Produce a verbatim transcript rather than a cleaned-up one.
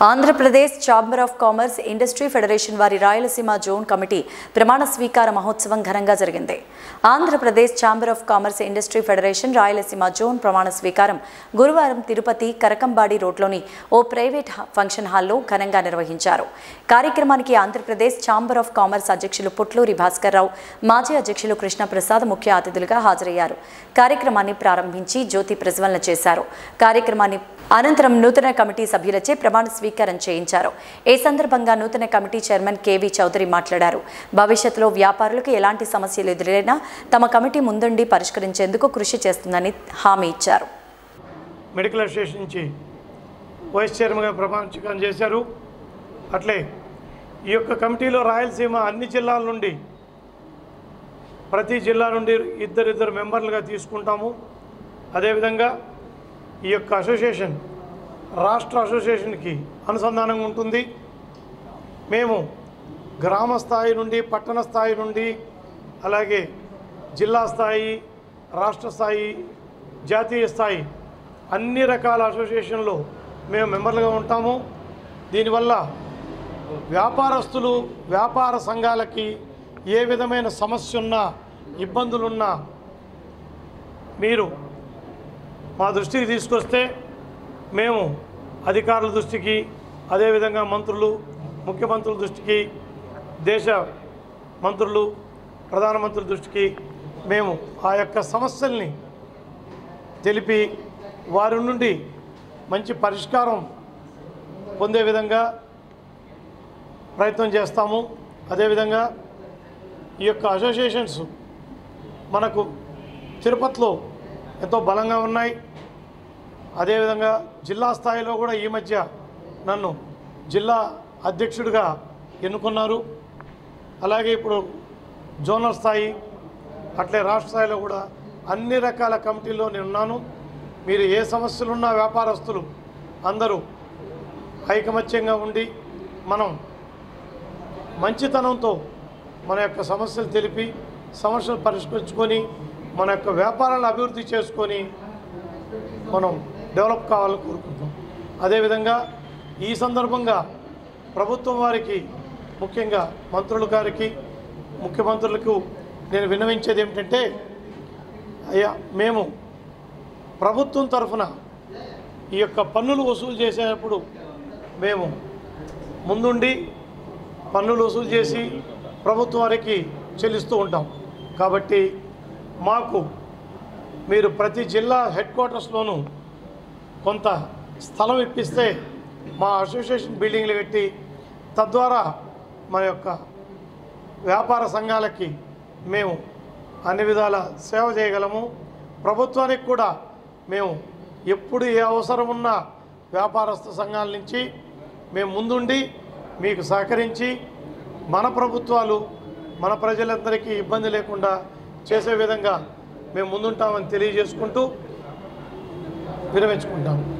Andhra Pradesh chamber of commerce industry federation వారి Rayalaseema zone committee ప్రమాణ స్వీకార మహోత్సవం ఘనంగా జరిగింది. Andhra Pradesh chamber of commerce industry federation Rayalaseema zone ప్రమాణ స్వీకారం గురువారం తిరుపతి కరకంబాడి రోడ్లోని ఓ ప్రైవేట్ ఫంక్షన్ హాల్లో ఘనంగా నిర్వహించారు. కార్యక్రమానికి ఆంధ్రప్రదేశ్ ఛాంబర్ ఆఫ్ కామర్స్ అధ్యక్షులు పుట్లూరి భాస్కర్ రావు, మాజీ అధ్యక్షులు కృష్ణప్రసాద్ ముఖ్య అతిథులుగా హాజరయ్యారు. కార్యక్రమాన్ని ప్రారంభించి జ్యోతి ప్రజ్వలన చేశారు. కార్యక్రమాన్ని అనంతరం నూతన కమిటీ సభ్యులచే ప్రమాణ స్వీకారం చేయించారు. ఈ సందర్భంగా నూతన కమిటీ చైర్మన్ కేవీ చౌదరి మాట్లాడారు. భవిష్యత్తులో వ్యాపారులకు ఎలాంటి సమస్యలు ఎదురైనా తమ కమిటీ ముందుండి పరిష్కరించేందుకు కృషి చేస్తుందని హామీ ఇచ్చారు. మెడికల్ అసోసియేషన్ నుంచి వైస్ చైర్మన్గా ప్రమాణ స్వీకారం చేశారు. అట్లే ఈ యొక్క కమిటీలో రాయలసీమ అన్ని జిల్లాల నుండి ప్రతి జిల్లా నుండి ఇద్దరిద్దరు మెంబర్లుగా తీసుకుంటాము. అదేవిధంగా ఈ యొక్క అసోసియేషన్ రాష్ట్ర అసోసియేషన్కి అనుసంధానంగా ఉంటుంది. మేము గ్రామ స్థాయి నుండి పట్టణ స్థాయి నుండి అలాగే జిల్లా స్థాయి, రాష్ట్ర స్థాయి, జాతీయ స్థాయి అన్ని రకాల అసోసియేషన్లో మేము మెంబర్లుగా ఉంటాము. దీనివల్ల వ్యాపారస్తులు వ్యాపార సంఘాలకి ఏ విధమైన సమస్య ఉన్నా ఇబ్బందులున్నా మీరు మా దృష్టికి తీసుకొస్తే మేము అధికారుల దృష్టికి, అదేవిధంగా మంత్రులు, ముఖ్యమంత్రుల దృష్టికి, దేశ మంత్రులు, ప్రధానమంత్రుల దృష్టికి మేము ఆ యొక్క సమస్యల్ని తెలిపి వారి నుండి మంచి పరిష్కారం పొందే విధంగా ప్రయత్నం చేస్తాము. అదేవిధంగా ఈ యొక్క అసోసియేషన్స్ మనకు తిరుపతిలో ఎంతో బలంగా ఉన్నాయి. అదేవిధంగా జిల్లా స్థాయిలో కూడా ఈ మధ్య నన్ను జిల్లా అధ్యక్షుడిగా ఎన్నుకున్నారు. అలాగే ఇప్పుడు జోనల్ స్థాయి అట్లే రాష్ట్ర స్థాయిలో కూడా అన్ని రకాల కమిటీల్లో నేను ఉన్నాను. మీరు ఏ సమస్యలున్నా వ్యాపారస్తులు అందరూ ఐకమత్యంగా ఉండి మనం మంచితనంతో మన యొక్క సమస్యలు తెలిపి సమస్యలు పరిష్కరించుకొని మన యొక్క వ్యాపారాలను అభివృద్ధి చేసుకొని మనం డెవలప్ కావాలని కోరుకుంటాం. అదేవిధంగా ఈ సందర్భంగా ప్రభుత్వం వారికి, ముఖ్యంగా మంత్రుల గారికి, ముఖ్యమంత్రులకు నేను విన్నవించేది ఏమిటంటే, అయ్యా మేము ప్రభుత్వం తరఫున ఈ యొక్క పన్నులు వసూలు చేసేటప్పుడు మేము ముందుండి పన్నులు వసూలు చేసి ప్రభుత్వం వారికి చెల్లిస్తూ ఉంటాం. కాబట్టి మాకు మీరు ప్రతి జిల్లా హెడ్ క్వార్టర్స్లోనూ కొంత స్థలం ఇప్పిస్తే మా అసోసియేషన్ బిల్డింగ్లు పెట్టి తద్వారా మన యొక్క వ్యాపార సంఘాలకి మేము అన్ని విధాల సేవ చేయగలము. ప్రభుత్వానికి కూడా మేము ఎప్పుడు ఏ అవసరం ఉన్నా వ్యాపారస్తు సంఘాల నుంచి మేము ముందుండి మీకు సహకరించి మన ప్రభుత్వాలు మన ప్రజలందరికీ ఇబ్బంది లేకుండా చేసే విధంగా మేము ముందుంటామని తెలియజేసుకుంటూ విరమించుకుంటాము.